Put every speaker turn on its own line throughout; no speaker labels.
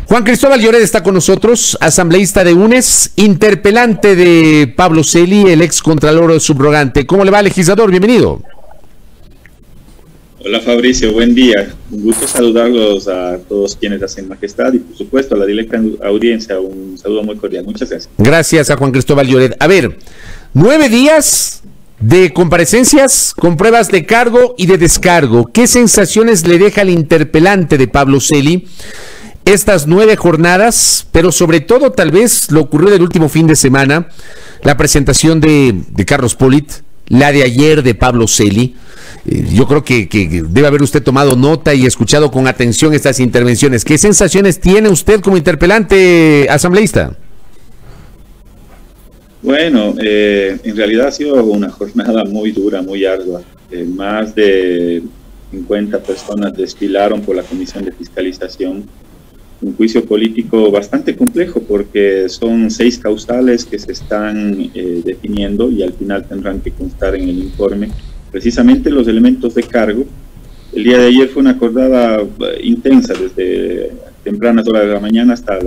Juan Cristóbal Lloret está con nosotros, asambleísta de UNES, interpelante de Pablo Celi, el ex contralor subrogante. ¿Cómo le va, legislador? Bienvenido.
Hola Fabricio, buen día. Un gusto saludarlos a todos quienes hacen majestad y por supuesto a la directa audiencia. Un saludo muy cordial. Muchas gracias.
Gracias a Juan Cristóbal Lloret. A ver, 9 días de comparecencias con pruebas de cargo y de descargo. ¿Qué sensaciones le deja al interpelante de Pablo Celi estas 9 jornadas, pero sobre todo tal vez lo ocurrió del último fin de semana, la presentación de Carlos Polit, la de ayer de Pablo Celi? Yo creo que debe haber usted tomado nota y escuchado con atención estas intervenciones. ¿Qué sensaciones tiene usted como interpelante asambleísta?
Bueno, en realidad ha sido una jornada muy dura, muy ardua. Más de 50 personas desfilaron por la Comisión de Fiscalización. Un juicio político bastante complejo porque son 6 causales que se están definiendo y al final tendrán que constar en el informe precisamente los elementos de cargo. El día de ayer fue una jornada intensa, desde tempranas horas de la mañana hasta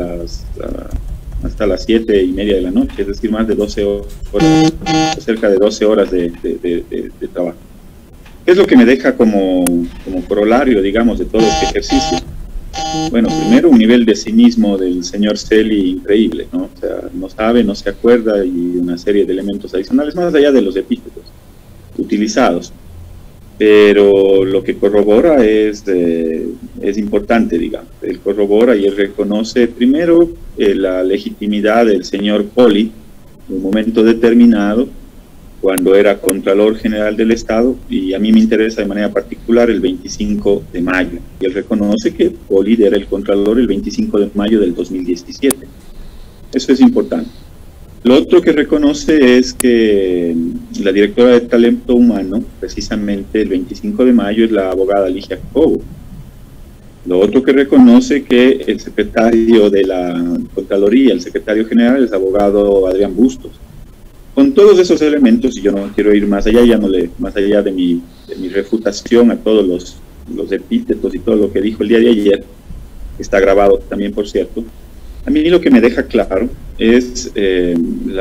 las 7:30 de la noche, es decir, más de 12 horas, cerca de 12 horas de trabajo. ¿Qué es lo que me deja como corolario, digamos, de todo este ejercicio? Bueno, primero un nivel de cinismo del señor Celi increíble, ¿no? O sea, no sabe, no se acuerda y una serie de elementos adicionales, más allá de los epítetos utilizados. Pero lo que corrobora es importante, digamos. Él corrobora y él reconoce primero la legitimidad del señor Poli en un momento determinado, cuando era Contralor General del Estado, y a mí me interesa de manera particular el 25 de mayo. Y él reconoce que Poli era el Contralor el 25 de mayo del 2017. Eso es importante. Lo otro que reconoce es que la directora de Talento Humano, precisamente el 25 de mayo, es la abogada Ligia Cobo. Lo otro que reconoce que el secretario de la Contraloría, el secretario general, es abogado Adrián Bustos. Con todos esos elementos, y yo no quiero ir más allá, más allá de mi refutación a todos los epítetos y todo lo que dijo el día de ayer, está grabado también, por cierto. A mí lo que me deja claro es el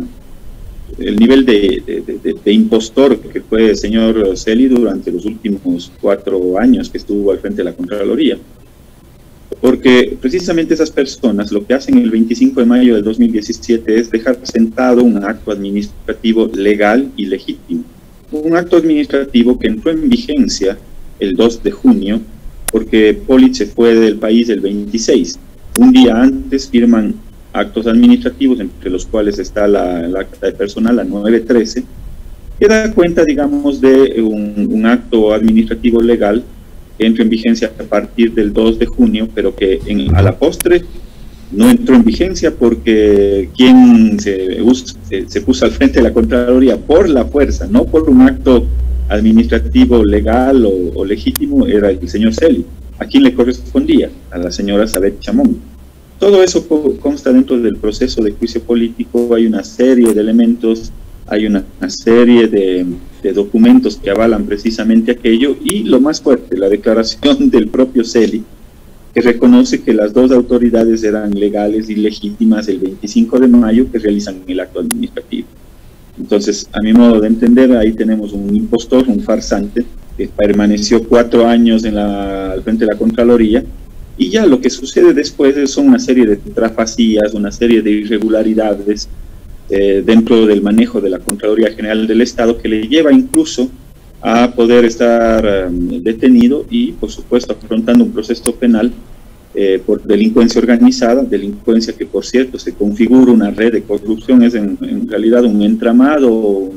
nivel de impostor que fue el señor Celi durante los últimos 4 años que estuvo al frente de la Contraloría. Porque precisamente esas personas lo que hacen el 25 de mayo del 2017 es dejar sentado un acto administrativo legal y legítimo. Un acto administrativo que entró en vigencia el 2 de junio porque Polit se fue del país el 26. Un día antes firman actos administrativos, entre los cuales está el acta de personal, la 913, que da cuenta, digamos, de un acto administrativo legal que entró en vigencia a partir del 2 de junio, pero que a la postre no entró en vigencia porque quien se puso al frente de la Contraloría por la fuerza, no por un acto administrativo legal o legítimo, era el señor Celi. ¿A quién le correspondía? A la señora Sabet Chamón. Todo eso consta dentro del proceso de juicio político. Hay una serie de elementos, hay una serie de documentos que avalan precisamente aquello, y lo más fuerte, la declaración del propio Celi, que reconoce que las 2 autoridades eran legales y legítimas el 25 de mayo que realizan el acto administrativo. Entonces, a mi modo de entender, ahí tenemos un impostor, un farsante, que permaneció 4 años al frente de la Contraloría, y ya lo que sucede después son una serie de trafasías, una serie de irregularidades dentro del manejo de la Contraloría General del Estado, que le lleva incluso a poder estar detenido y, por supuesto, afrontando un proceso penal por delincuencia organizada, delincuencia que, por cierto, se configura una red de corrupción, es en realidad un entramado,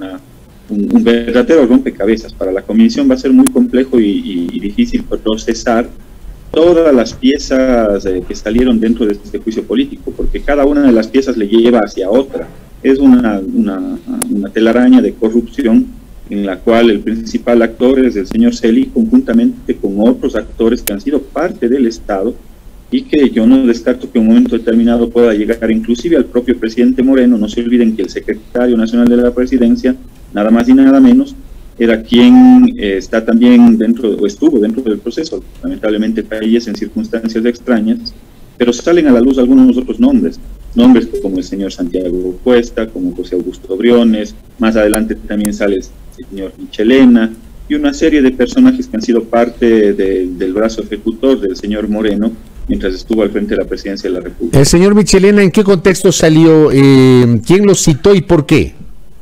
un verdadero rompecabezas. Para la Comisión va a ser muy complejo y difícil procesar todas las piezas que salieron dentro de este juicio político, porque cada una de las piezas le lleva hacia otra. Es una telaraña de corrupción en la cual el principal actor es el señor Celi, conjuntamente con otros actores que han sido parte del Estado, y que yo no descarto que en un momento determinado pueda llegar inclusive al propio presidente Moreno. No se olviden que el secretario nacional de la presidencia, nada más y nada menos, era quien está también dentro, o estuvo dentro del proceso. Lamentablemente fallece en circunstancias extrañas, pero salen a la luz algunos otros nombres como el señor Santiago Cuesta, como José Augusto Briones, más adelante también sale el señor Michelena, y una serie de personajes que han sido parte del brazo ejecutor del señor Moreno mientras estuvo al frente de la presidencia de la República.
El señor Michelena, ¿en qué contexto salió? ¿Quién lo citó y por qué?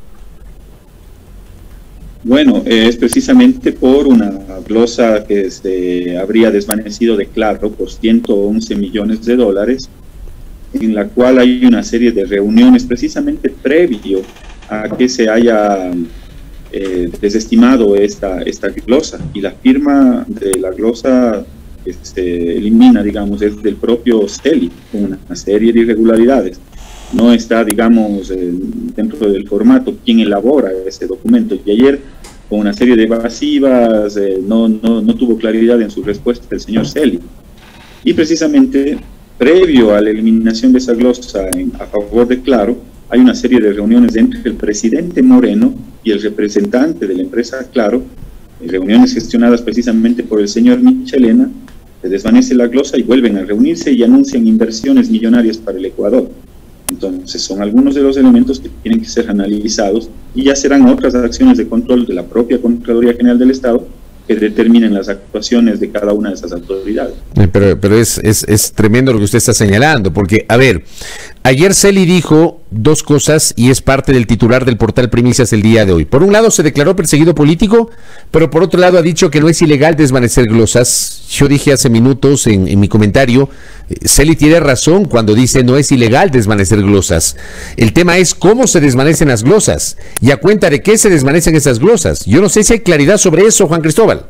Bueno, es precisamente por una glosa que se habría desvanecido de Claro por 111 millones de dólares, en la cual hay una serie de reuniones precisamente previo a que se haya desestimado esta glosa, y la firma de la glosa que se elimina, digamos, es del propio Celi, con una serie de irregularidades. No está, digamos, dentro del formato quien elabora ese documento, y ayer, con una serie de evasivas, no tuvo claridad en su respuesta el señor Celi. Y precisamente, previo a la eliminación de esa glosa a favor de Claro, hay una serie de reuniones entre el presidente Moreno y el representante de la empresa Claro, reuniones gestionadas precisamente por el señor Michelena. Se desvanece la glosa y vuelven a reunirse y anuncian inversiones millonarias para el Ecuador. Entonces son algunos de los elementos que tienen que ser analizados, y ya serán otras acciones de control de la propia Contraloría General del Estado que determinen las actuaciones de cada una de esas autoridades.
Pero es tremendo lo que usted está señalando, porque, a ver, ayer Celi dijo dos cosas y es parte del titular del portal Primicias el día de hoy. Por un lado se declaró perseguido político, pero por otro lado ha dicho que no es ilegal desvanecer glosas. Yo dije hace minutos en mi comentario, Celi tiene razón cuando dice no es ilegal desvanecer glosas. El tema es cómo se desvanecen las glosas y a cuenta de qué se desvanecen esas glosas. Yo no sé si hay claridad sobre eso, Juan Cristóbal.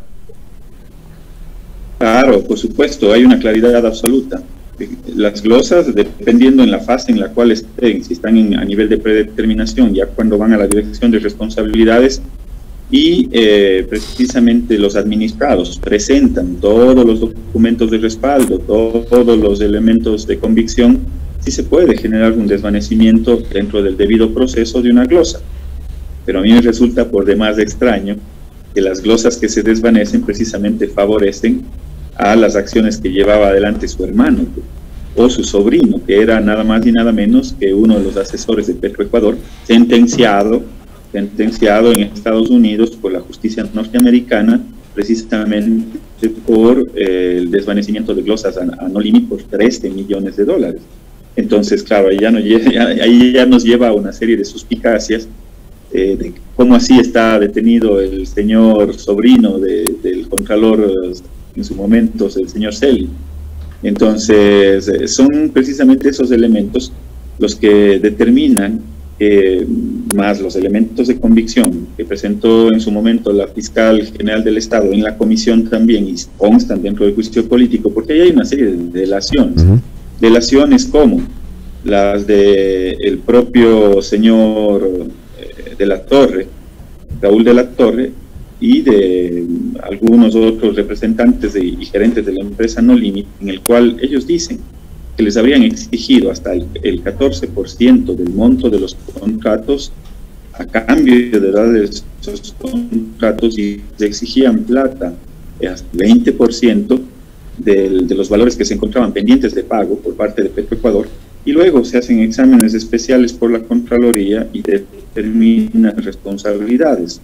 Claro, por supuesto, hay una claridad absoluta. Las glosas, dependiendo en la fase en la cual estén, si están a nivel de predeterminación, ya cuando van a la dirección de responsabilidades, y precisamente los administrados presentan todos los documentos de respaldo, todos los elementos de convicción, sí se puede generar un desvanecimiento dentro del debido proceso de una glosa. Pero a mí me resulta por demás extraño que las glosas que se desvanecen precisamente favorecen a las acciones que llevaba adelante su hermano o su sobrino, que era nada más y nada menos que uno de los asesores de Petroecuador, sentenciado en Estados Unidos por la justicia norteamericana, precisamente por el desvanecimiento de glosas a no límite por 13 millones de dólares. Entonces, claro, ahí ya nos lleva a una serie de suspicacias de cómo así está detenido el señor sobrino del contralor en su momento, el señor Celi. Entonces, son precisamente esos elementos los que determinan, más los elementos de convicción que presentó en su momento la fiscal general del Estado en la comisión también, y constan dentro del juicio político, porque ahí hay una serie de delaciones. Delaciones como las del propio señor de la Torre, Raúl de la Torre, y de algunos otros representantes y gerentes de la empresa No Limit, en el cual ellos dicen que les habrían exigido hasta el 14% del monto de los contratos a cambio de darles esos contratos, y les exigían plata, hasta 20% de los valores que se encontraban pendientes de pago por parte de Petroecuador, y luego se hacen exámenes especiales por la Contraloría y determinan responsabilidades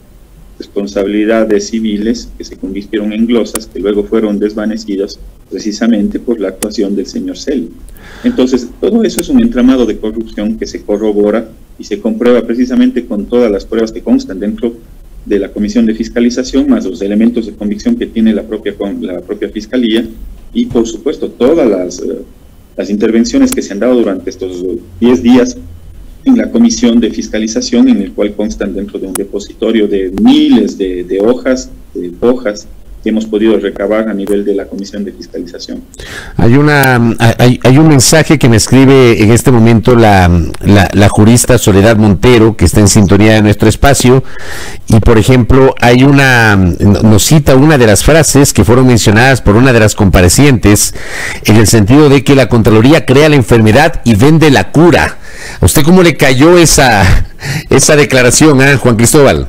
civiles que se convirtieron en glosas, que luego fueron desvanecidas precisamente por la actuación del señor Celi. Entonces, todo eso es un entramado de corrupción que se corrobora y se comprueba precisamente con todas las pruebas que constan dentro de la Comisión de Fiscalización, más los elementos de convicción que tiene la propia Fiscalía, y por supuesto todas las intervenciones que se han dado durante estos 10 días en la Comisión de Fiscalización, en el cual constan dentro de un depositorio de miles de hojas que hemos podido recabar a nivel de la Comisión de Fiscalización.
Hay un mensaje que me escribe en este momento la jurista Soledad Montero, que está en sintonía de nuestro espacio, y por ejemplo nos cita una de las frases que fueron mencionadas por una de las comparecientes, en el sentido de que la Contraloría crea la enfermedad y vende la cura. ¿A usted cómo le cayó esa declaración, Juan Cristóbal?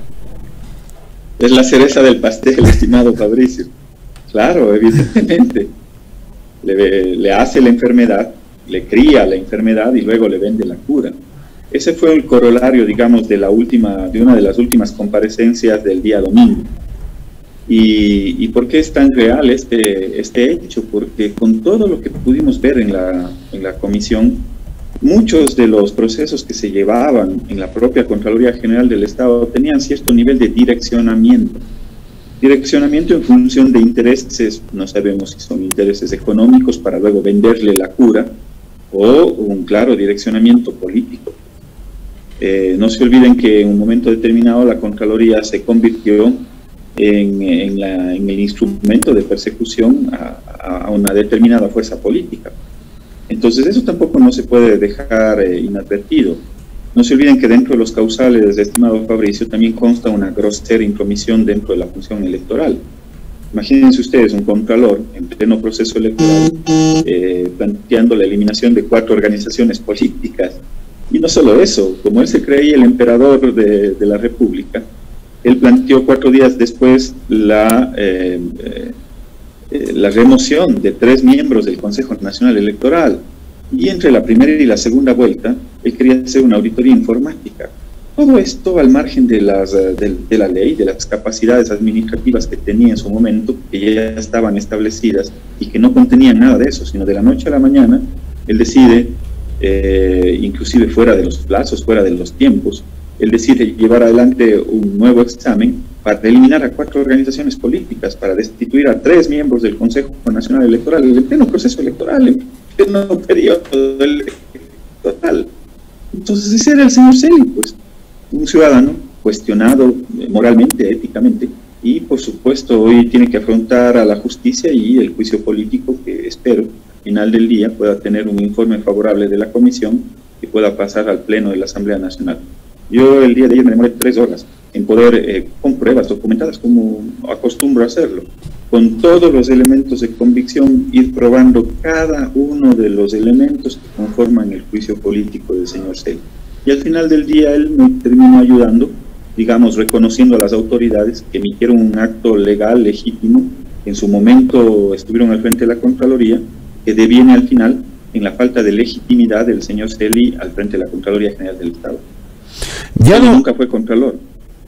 Es la cereza del pastel, estimado Fabricio. Claro, evidentemente. le hace la enfermedad, le cría la enfermedad y luego le vende la cura. Ese fue el corolario, digamos, de una de las últimas comparecencias del día domingo. ¿Y por qué es tan real este hecho? Porque con todo lo que pudimos ver en la comisión, muchos de los procesos que se llevaban en la propia Contraloría General del Estado tenían cierto nivel de direccionamiento. Direccionamiento en función de intereses, no sabemos si son intereses económicos para luego venderle la cura, o un claro direccionamiento político. No se olviden que en un momento determinado la Contraloría se convirtió en el instrumento de persecución a una determinada fuerza política. Entonces eso tampoco no se puede dejar inadvertido. No se olviden que dentro de los causales, estimado Fabricio, también consta una grosera intromisión dentro de la función electoral. Imagínense ustedes un contralor en pleno proceso electoral planteando la eliminación de 4 organizaciones políticas. Y no solo eso, como él se creía el emperador de la República, él planteó 4 días después la remoción de 3 miembros del Consejo Nacional Electoral. Y entre la primera y la segunda vuelta, él quería hacer una auditoría informática. Todo esto al margen de la ley, de las capacidades administrativas que tenía en su momento, que ya estaban establecidas y que no contenían nada de eso, sino de la noche a la mañana, él decide, inclusive fuera de los plazos, fuera de los tiempos, él decide llevar adelante un nuevo examen para eliminar a 4 organizaciones políticas, para destituir a 3 miembros del Consejo Nacional Electoral, en pleno proceso electoral, en pleno periodo electoral. Entonces ese era el señor Celi, pues, un ciudadano cuestionado moralmente, éticamente, y por supuesto hoy tiene que afrontar a la justicia y el juicio político que espero al final del día pueda tener un informe favorable de la comisión que pueda pasar al pleno de la Asamblea Nacional. Yo el día de ayer me demoré 3 horas en poder, con pruebas documentadas como acostumbro a hacerlo, con todos los elementos de convicción, ir probando cada uno de los elementos que conforman el juicio político del señor Celi. Y al final del día él me terminó ayudando, digamos, reconociendo a las autoridades que emitieron un acto legal, legítimo, que en su momento estuvieron al frente de la Contraloría, que deviene al final en la falta de legitimidad del señor Celi al frente de la Contraloría General del Estado.
Ya no,
nunca fue contralor.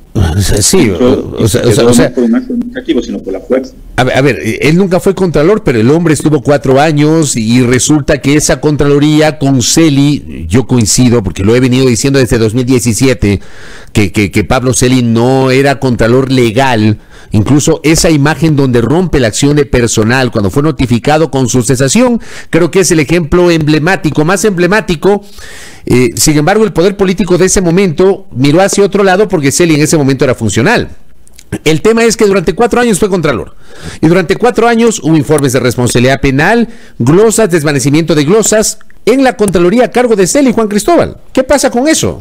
Sí, o sea,
no por un acto administrativo, sino por la fuerza.
A ver, él nunca fue contralor, pero el hombre estuvo 4 años y resulta que esa Contraloría con Celi, yo coincido, porque lo he venido diciendo desde 2017, que Pablo Celi no era contralor legal. Incluso esa imagen donde rompe la acción de personal cuando fue notificado con su cesación, creo que es el ejemplo emblemático, más emblemático. Sin embargo, el poder político de ese momento miró hacia otro lado porque Celi en ese momento era funcional. El tema es que durante 4 años fue contralor y durante 4 años hubo informes de responsabilidad penal, glosas, desvanecimiento de glosas en la Contraloría a cargo de Celi, Juan Cristóbal. ¿Qué pasa con eso?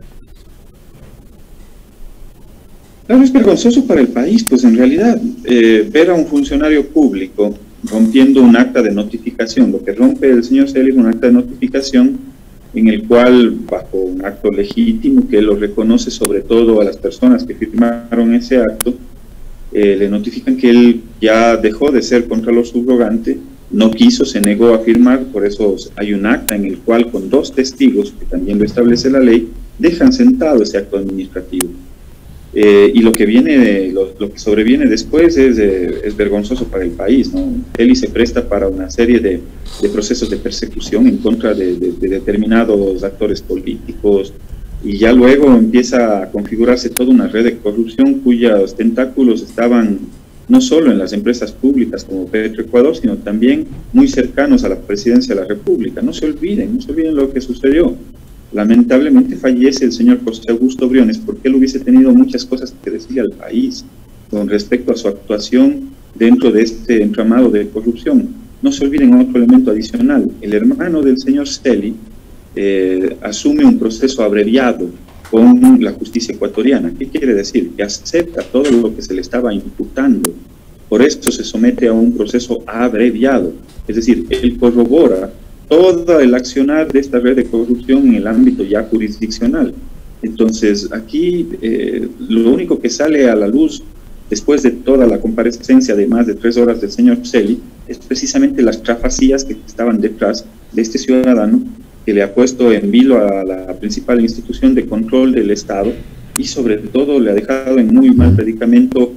Claro, es vergonzoso para el país, pues en realidad ver a un funcionario público rompiendo un acta de notificación, lo que rompe el señor Celi es un acta de notificación en el cual, bajo un acto legítimo que él lo reconoce sobre todo a las personas que firmaron ese acto, le notifican que él ya dejó de ser contralor subrogante, no quiso, se negó a firmar, por eso hay un acta en el cual con 2 testigos, que también lo establece la ley, dejan sentado ese acto administrativo. Y lo que sobreviene después es vergonzoso para el país, ¿no? Celi se presta para una serie de procesos de persecución en contra de determinados actores políticos, y ya luego empieza a configurarse toda una red de corrupción cuyos tentáculos estaban no solo en las empresas públicas como Petroecuador, sino también muy cercanos a la presidencia de la República. No se olviden lo que sucedió. Lamentablemente fallece el señor José Augusto Briones porque él hubiese tenido muchas cosas que decirle al país con respecto a su actuación dentro de este entramado de corrupción. No se olviden otro elemento adicional. El hermano del señor Celi asume un proceso abreviado con la justicia ecuatoriana. ¿Qué quiere decir? Que acepta todo lo que se le estaba imputando. Por eso se somete a un proceso abreviado. Es decir, él corrobora todo el accionar de esta red de corrupción en el ámbito ya jurisdiccional. Entonces, aquí lo único que sale a la luz después de toda la comparecencia de más de 3 horas del señor Celi es precisamente las trafacías que estaban detrás de este ciudadano que le ha puesto en vilo a la principal institución de control del Estado y sobre todo le ha dejado en muy mal predicamento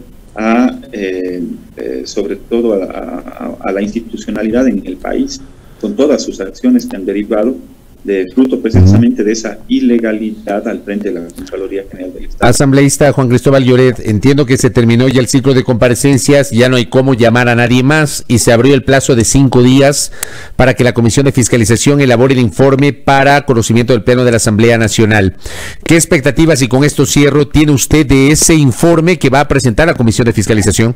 sobre todo a la institucionalidad en el país, con todas sus acciones que han derivado de fruto precisamente de esa ilegalidad al frente de la Contraloría General del Estado.
Asambleísta Juan Cristóbal Lloret, entiendo que se terminó ya el ciclo de comparecencias, ya no hay cómo llamar a nadie más y se abrió el plazo de 5 días para que la Comisión de Fiscalización elabore el informe para conocimiento del Pleno de la Asamblea Nacional. ¿Qué expectativas, y con esto cierro, tiene usted de ese informe que va a presentar la Comisión de Fiscalización?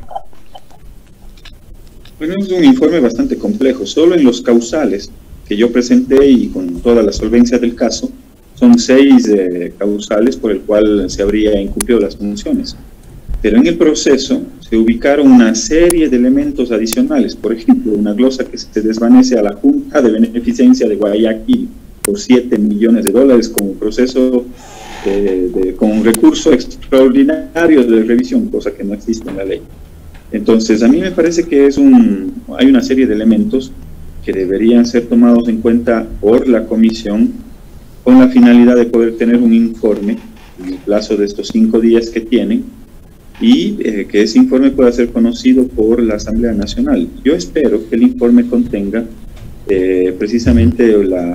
Bueno, es un informe bastante complejo. Solo en los causales que yo presenté y con toda la solvencia del caso, son 6 causales por el cual se habría incumplido las funciones. Pero en el proceso se ubicaron una serie de elementos adicionales, por ejemplo, una glosa que se desvanece a la Junta de Beneficencia de Guayaquil por $7 millones con un proceso, con un recurso extraordinario de revisión, cosa que no existe en la ley. Entonces, a mí me parece que hay una serie de elementos que deberían ser tomados en cuenta por la comisión con la finalidad de poder tener un informe en el plazo de estos 5 días que tienen y que ese informe pueda ser conocido por la Asamblea Nacional. Yo espero que el informe contenga precisamente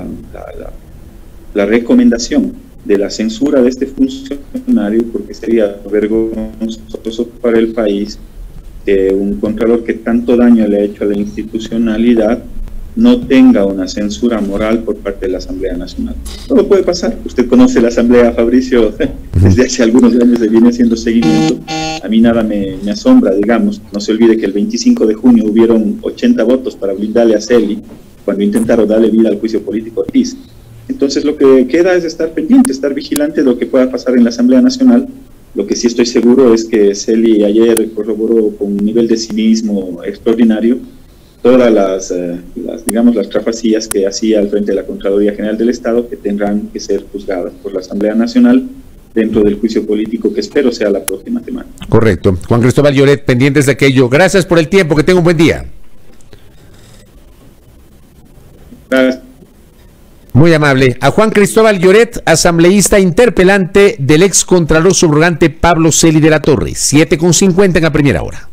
la recomendación de la censura de este funcionario, porque sería vergonzoso para el país que un contralor que tanto daño le ha hecho a la institucionalidad no tenga una censura moral por parte de la Asamblea Nacional. Todo puede pasar. Usted conoce la Asamblea, Fabricio, desde hace algunos años se viene haciendo seguimiento. A mí nada me asombra, digamos. No se olvide que el 25 de junio hubieron 80 votos para blindarle a Celi cuando intentaron darle vida al juicio político a PIS. Entonces lo que queda es estar pendiente, estar vigilante de lo que pueda pasar en la Asamblea Nacional. Lo que sí estoy seguro es que Celi ayer corroboró con un nivel de cinismo extraordinario todas las trafacías que hacía al frente de la Contraloría General del Estado, que tendrán que ser juzgadas por la Asamblea Nacional dentro del juicio político que espero sea la próxima semana.
Correcto. Juan Cristóbal Lloret, pendientes de aquello. Gracias por el tiempo, que tenga un buen día.
Gracias.
Muy amable. A Juan Cristóbal Lloret, asambleísta interpelante del ex contralor subrogante Pablo Celi de la Torre. 7:50 en la primera hora.